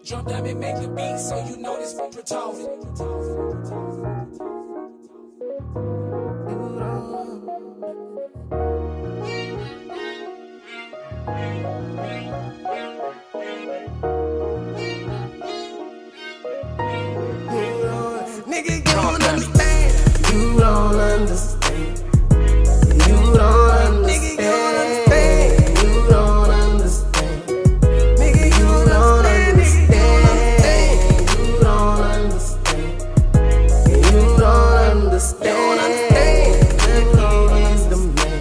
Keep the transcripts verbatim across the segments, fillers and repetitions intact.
Jump down and make the beat so you know this retarded. Nigga, you don't understand. You don't understand. You don't understand. You don't understand. Nigga, you don't understand. You don't understand. You don't understand. The king is the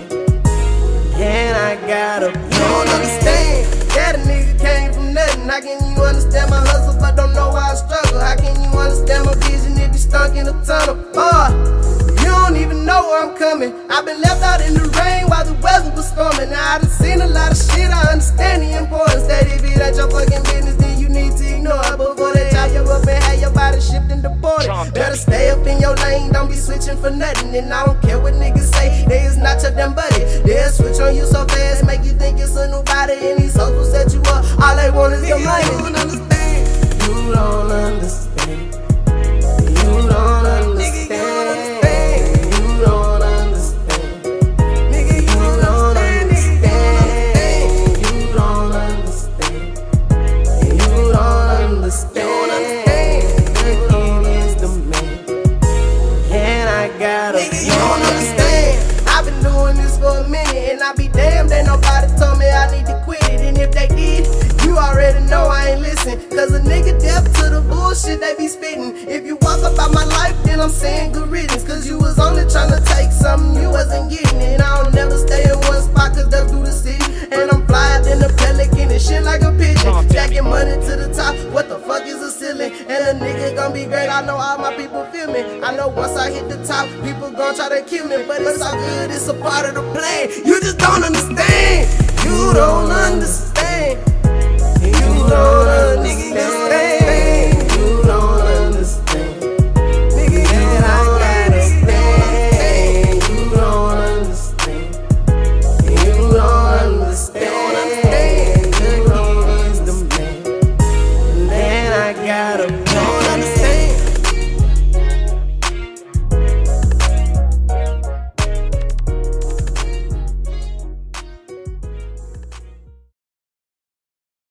man, and I gotta. You don't understand. That a nigga came from nothing. How can you understand my hustle but don't know why I struggle? How can you understand my vision if you stuck in a tunnel? Uh, you don't even know where I'm coming. I've been left out in the rain while the weather was storming. Now I done seen a lot of shit, I understand the importance that if it ain't your fucking business, then you need to ignore it. Before they tie you up and have your body shipped and deported. Better stay up in your lane, don't be switching for nothing. And I don't care what niggas say, they is not your damn buddy. They'll switch on you so fast, make you think it's a new body. And these hoes will set you up, all they want is your money. You don't understand. You don't understand. You don't understand. You don't understand. Nigga, you don't understand. You don't understand. You don't understand. The king is the man, and I gotta. Nigga, you don't understand. I've been doing this for a minute, and I be damned that nobody told me I need to quit it. And if they did, you already know I ain't listen. Cause a nigga deaf to the bullshit they be spitting. If you walk about my life, then I'm saying good riddance. Cause you was only trying to take something you wasn't getting. And I don't never stay in one spot cause that's through the city. And I'm flying in the pelican and shit like a pigeon. Jacking money to the top, what the fuck is a ceiling? And a nigga gon' be great, I know all my people feel me. I know once I hit the top, people gon' try to kill me. But it's all good, it's a part of the plan. You just don't understand. You don't understand.